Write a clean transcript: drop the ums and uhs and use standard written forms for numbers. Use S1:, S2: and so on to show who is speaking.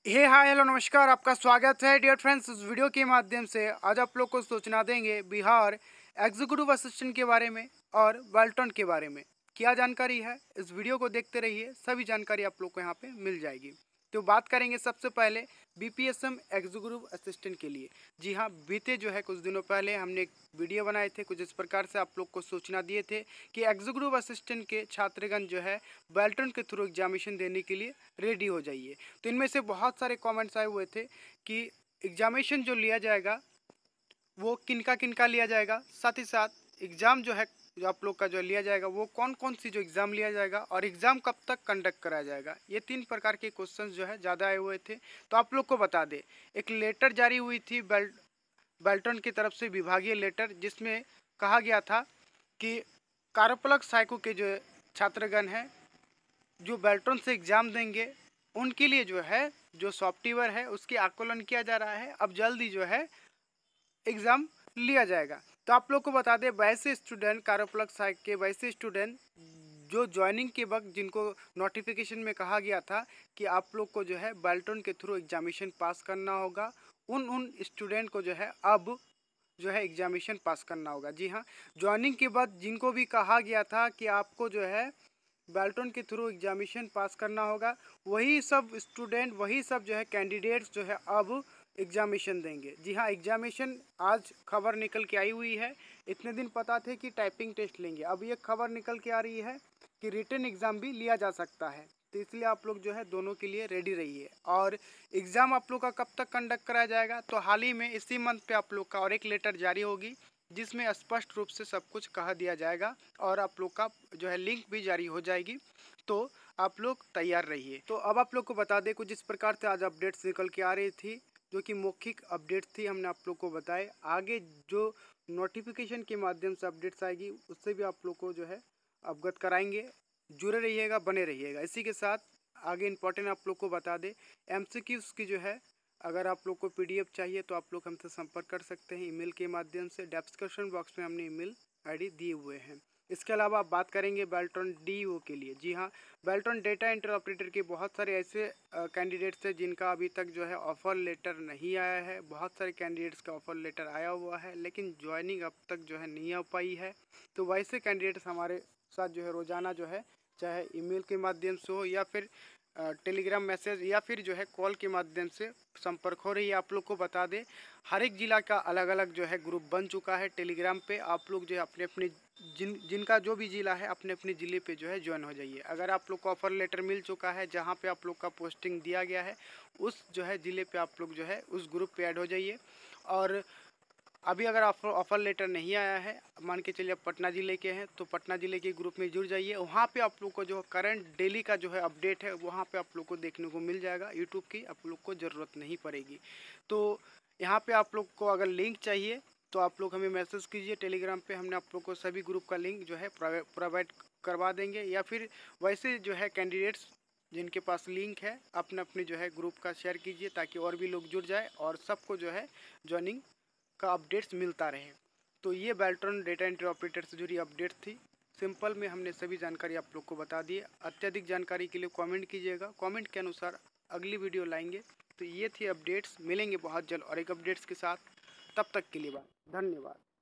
S1: Hi hello नमस्कार, आपका स्वागत है डियर फ्रेंड्स। इस वीडियो के माध्यम से आज आप लोग को सूचना देंगे बिहार एग्जीक्यूटिव असिस्टेंट के बारे में और वेल्टन के बारे में। क्या जानकारी है, इस वीडियो को देखते रहिए, सभी जानकारी आप लोग को यहाँ पे मिल जाएगी। तो बात करेंगे सबसे पहले बीपीएसएम एग्जीक्यूटिव असिस्टेंट के लिए। जी हाँ, बीते जो है कुछ दिनों पहले हमने एक वीडियो बनाए थे, कुछ इस प्रकार से आप लोग को सूचना दिए थे कि एग्जीक्यूटिव असिस्टेंट के छात्रगण जो है वेल्टन के थ्रू एग्जामिनेशन देने के लिए रेडी हो जाइए। तो इनमें से बहुत सारे कमेंट्स आए हुए थे कि एग्जामिनेशन जो लिया जाएगा वो किनका किनका लिया जाएगा, साथ ही साथ एग्ज़ाम जो है जो आप लोग का जो लिया जाएगा वो कौन कौन सी जो एग्ज़ाम लिया जाएगा और एग्ज़ाम कब तक कंडक्ट कराया जाएगा। ये 3 प्रकार के क्वेश्चंस जो है ज़्यादा आए हुए थे। तो आप लोग को बता दें, एक लेटर जारी हुई थी बेल्टन की तरफ से, विभागीय लेटर, जिसमें कहा गया था कि कार्यपालक सहायकों के जो छात्रगण हैं जो बेल्टन से एग्ज़ाम देंगे उनके लिए जो है जो सॉफ्टवेयर है उसकी आकलन किया जा रहा है। अब जल्दी जो है एग्ज़ाम लिया जाएगा। तो आप लोग को बता दें, वैसे स्टूडेंट कार्यपालक सहायक के वैसे स्टूडेंट जो ज्वाइनिंग के वक्त जिनको नोटिफिकेशन में कहा गया था कि आप लोग को जो है बेल्टन के थ्रू एग्जामिनेशन पास करना होगा, उन स्टूडेंट को जो है अब जो है एग्जामिनेशन पास करना होगा। जी हाँ, ज्वाइनिंग के बाद जिनको भी कहा गया था कि आपको जो है बेल्टन के थ्रू एग्जामिनेशन पास करना होगा, वही सब स्टूडेंट, वही सब जो है कैंडिडेट्स जो है अब एग्जामिनेशन देंगे। जी हाँ, एग्जामिनेशन आज खबर निकल के आई हुई है। इतने दिन पता थे कि टाइपिंग टेस्ट लेंगे, अब ये खबर निकल के आ रही है कि रिटन एग्ज़ाम भी लिया जा सकता है। तो इसलिए आप लोग जो है दोनों के लिए रेडी रहिए। और एग्ज़ाम आप लोग का कब तक कंडक्ट कराया जाएगा, तो हाल ही में इसी मंथ पे आप लोग का और एक लेटर जारी होगी जिसमें स्पष्ट रूप से सब कुछ कहा दिया जाएगा और आप लोग का जो है लिंक भी जारी हो जाएगी। तो आप लोग तैयार रहिए। तो अब आप लोग को बता दें, कुछ इस प्रकार से आज अपडेट्स निकल के आ रही थी जो कि मौखिक अपडेट थी, हमने आप लोग को बताए। आगे जो नोटिफिकेशन के माध्यम से अपडेट्स आएगी उससे भी आप लोग को जो है अवगत कराएंगे। जुड़े रहिएगा, बने रहिएगा। इसी के साथ आगे इंपॉर्टेंट आप लोग को बता दें, एमसीक्यूज़ की जो है अगर आप लोग को पीडीएफ चाहिए तो आप लोग हमसे संपर्क कर सकते हैं ईमेल के माध्यम से। डिस्क्रिप्शन बॉक्स में हमने ईमेल आईडी दिए हुए हैं। इसके अलावा आप बात करेंगे बेल्टन डीईओ के लिए। जी हाँ, बेल्टन डेटा एंट्री ऑपरेटर के बहुत सारे ऐसे कैंडिडेट्स हैं जिनका अभी तक जो है ऑफ़र लेटर नहीं आया है। बहुत सारे कैंडिडेट्स का ऑफ़र लेटर आया हुआ है लेकिन ज्वाइनिंग अब तक जो है नहीं हो पाई है। तो वैसे कैंडिडेट्स हमारे साथ जो है रोज़ाना जो है चाहे ईमेल के माध्यम से हो या फिर टेलीग्राम मैसेज या फिर जो है कॉल के माध्यम से संपर्क हो रही है। आप लोग को बता दें, हर एक ज़िला का अलग अलग जो है ग्रुप बन चुका है टेलीग्राम पे। आप लोग जो है अपने अपने जिनका जो भी ज़िला है अपने अपने ज़िले पे जो है ज्वाइन हो जाइए। अगर आप लोग को ऑफ़र लेटर मिल चुका है जहाँ पे आप लोग का पोस्टिंग दिया गया है उस जो है ज़िले पे आप लोग जो है उस ग्रुप पे ऐड हो जाइए। और अभी अगर ऑफ़र लेटर नहीं आया है, मान के चलिए आप पटना ज़िले के हैं तो पटना ज़िले के ग्रुप में जुड़ जाइए। वहाँ पे आप लोग को जो करंट डेली का जो है अपडेट है वहाँ पे आप लोग को देखने को मिल जाएगा। यूट्यूब की आप लोग को ज़रूरत नहीं पड़ेगी। तो यहाँ पे आप लोग को अगर लिंक चाहिए तो आप लोग हमें मैसेज कीजिए टेलीग्राम पे, हमने आप लोग को सभी ग्रुप का लिंक जो है प्रोवाइड करवा देंगे। या फिर वैसे जो है कैंडिडेट्स जिनके पास लिंक है अपने अपने जो है ग्रुप का शेयर कीजिए ताकि और भी लोग जुड़ जाए और सबको जो है ज्वाइनिंग का अपडेट्स मिलता रहे। तो ये बेल्ट्रॉन डेटा एंट्री ऑपरेटर से जुड़ी अपडेट थी। सिंपल में हमने सभी जानकारी आप लोग को बता दी है। अत्यधिक जानकारी के लिए कमेंट कीजिएगा, कमेंट के अनुसार अगली वीडियो लाएंगे। तो ये थी अपडेट्स, मिलेंगे बहुत जल्द और एक अपडेट्स के साथ। तब तक के लिए धन्यवाद।